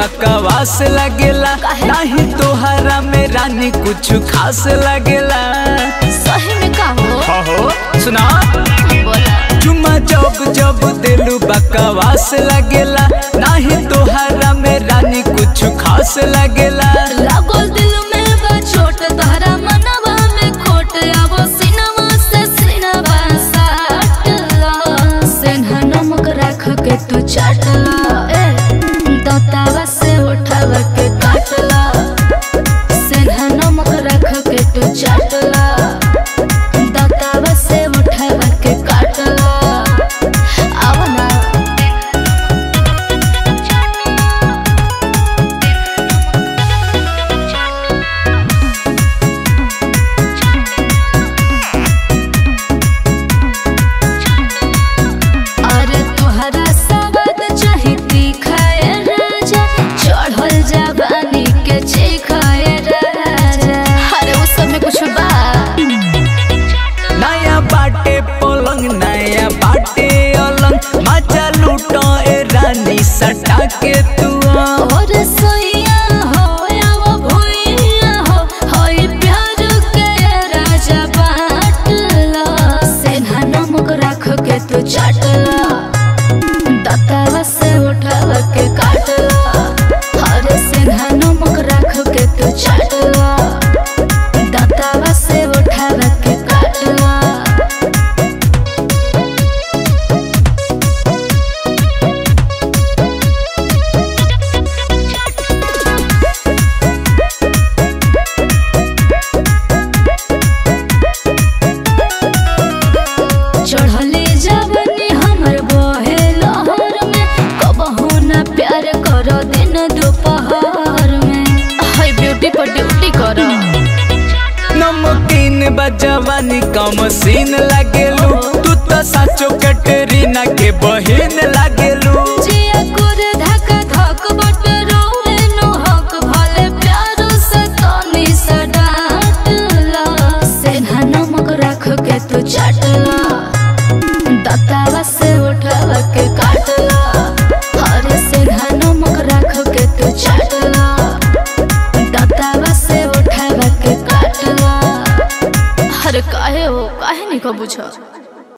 बकवास लगेला, नहीं तोहरा में रानी कुछ खास लगेला। सही में का हो सुना बोला चुम्मा जब जब दिलू बकवास लगेला, नहीं तोहरा में रानी कुछ खास लगेला। लागल दिल में बा छोट तहरा मनवा में खोट आवो सिनवा से सिनवा साटला सेन्हा नमक रख के तू चाटला दतावा से उठावा के काटला सेन्हा नमक रख के तू चाटला दतावा से उठावा के काटला आवा ना सटा के तू और सोइया हो या वो भुइया हो ये प्यार के राजा बाटला सेन्हा नमक रख के तू चाटला दतावा से उठावा के काटला हर सेन्हा नमक रख के तू चाटला दतावा से उठावा के काटला चढ़ले जवनी हमर बहे लहर में कबहू ना प्यार करो दिन दोपहर में हाय ब्यूटी पर ड्यूटी करो नमकीन बजवानी कम सीन लागेलू, तू तो साचो कटरीना के बहिन लागेलू। जिया कुर धक धक बट रोए नो हक भले प्यार से तनी सडाटला सेन्हा नमक रख के तू चाटला दतावा से उठावा के काटला हर सेन्हा नमक रख के तू चाटला दतावा से उठावा के काटला हर काहे नहीं का बुझा।